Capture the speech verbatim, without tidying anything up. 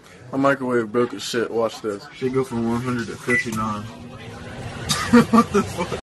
My microwave broke as shit. Watch this. Should go from one hundred to fifty-nine. What the fuck?